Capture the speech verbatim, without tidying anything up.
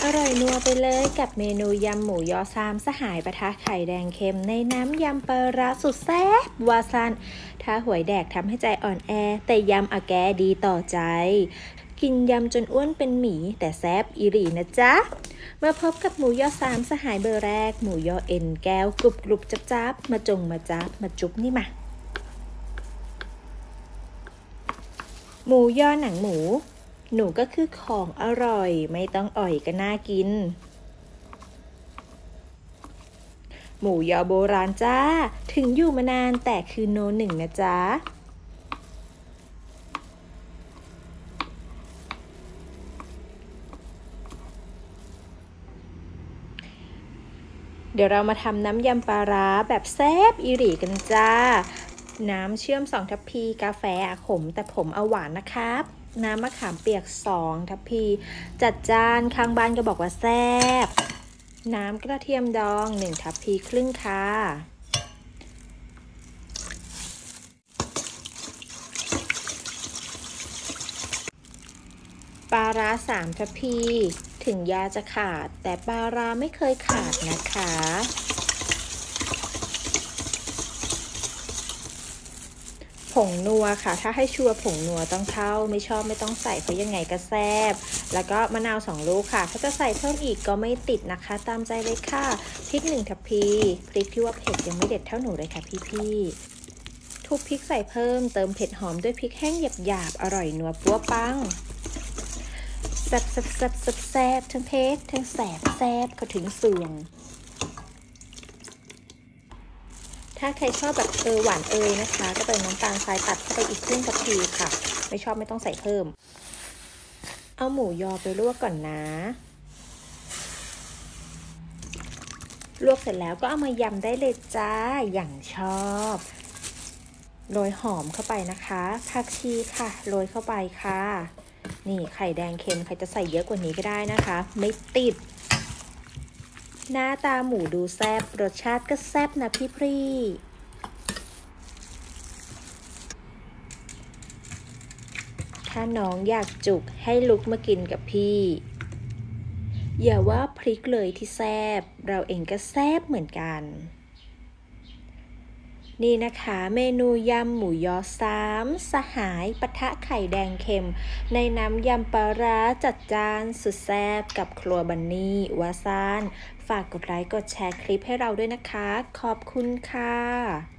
ร่อยนัวไปเลยกับเมนูยำหมูยอซามสหายปะทะไข่แดงเค็มในน้ำยำปลาร้าสุดแซ่บวาซันถ้าหวยแดกทำให้ใจอ่อนแอแต่ยำอะแกดีต่อใจกินยำจนอ้วนเป็นหมีแต่แซ่บอีหลีนะจ๊ะมาพบกับหมูยอซามสหายเบอร์แรกหมูยอเอ็นแก้วกรุบกรุบจับจับมาจงมาจับมาจุ๊บนี่มาหมูยอหนังหมูหนูก็คือของอร่อยไม่ต้องอ่อยก็น่ากินหมูยอโบราณจ้าถึงอยู่มานานแต่คือโนหนึ่งนะจ๊ะเดี๋ยวเรามาทำน้ำยำปลาร้าแบบแซ่บอีหรี่กันจ้าน้ำเชื่อมสองทัพพีกาแฟขมแต่ผมเอาหวานนะครับน้ำมะขามเปียกสองทัพพีจัดจานข้างบ้านก็บอกว่าแซ่บน้ำกระเทียมดองหนึ่งทัพพีครึ่งค่ะปลาร้าสามทัพพีถึงยาจะขาดแต่ปลาร้าไม่เคยขาดนะคะผงนัวค่ะถ้าให้ชัวร์ผงนัวต้องเข้าไม่ชอบไม่ต้องใส่เพราะยังไงก็แซ่บแล้วก็มะนาวสองลูกค่ะถ้าจะใส่เพิ่มอีกก็ไม่ติดนะคะตามใจเลยค่ะพริกหนึ่งทัพพีพริกที่ว่าเผ็ดยังไม่เด็ดเท่าหนูเลยค่ะพี่ๆทุบพริกใส่เพิ่มเติมเผ็ดหอมด้วยพริกแห้งหยาบๆอร่อยนัวปั้วปังแซ่บแซ่บแซ่บแซ่บแซ่บทั้งเผ็ดทั้งแสบแซ่บเขาถึงเสื่องถ้าใครชอบแบบเออหวานเอยนะคะก็เติมน้ำตาลทรายตัดเข้าไปอีกครึ่งทัพพีค่ะไม่ชอบไม่ต้องใส่เพิ่มเอาหมูยอไปลวกก่อนนะลวกเสร็จแล้วก็เอามายำได้เลยจ้าอย่างชอบโรยหอมเข้าไปนะคะผักชีค่ะโรยเข้าไปค่ะนี่ไข่แดงเค็มใครจะใส่เยอะกว่านี้ก็ได้นะคะไม่ติดหน้าตาหมูดูแซ่บรสชาติก็แซ่บนะพี่พรีถ้าน้องอยากจุกให้ลุกมากินกับพี่อย่าว่าพริกเลยที่แซ่บเราเองก็แซ่บเหมือนกันนี่นะคะเมนูยำหมูยอสามสหายปะทะไข่แดงเค็มในน้ำยำปลาร้าจัดจานสุดแซ่บกับครัวบันนี่วาซานฝากกดไลค์กดแชร์คลิปให้เราด้วยนะคะขอบคุณค่ะ